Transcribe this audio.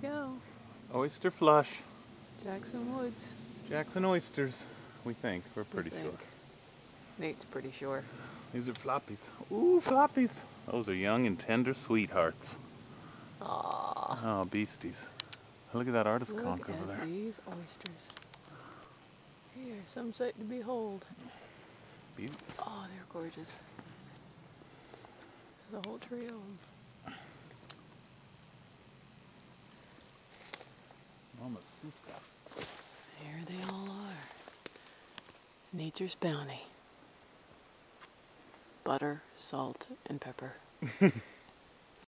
go. Oyster flush. Jackson Woods. Jackson oysters, we think. We're pretty sure. Nate's pretty sure. These are floppies. Ooh, floppies. Those are young and tender sweethearts. Aww. Oh, beasties. Look at that artist conch over Look there. at these oysters. Here, some sight to behold. Beauties. Oh, they're gorgeous. There's a whole tree of them. Here they all are. Nature's bounty. Butter, salt, and pepper.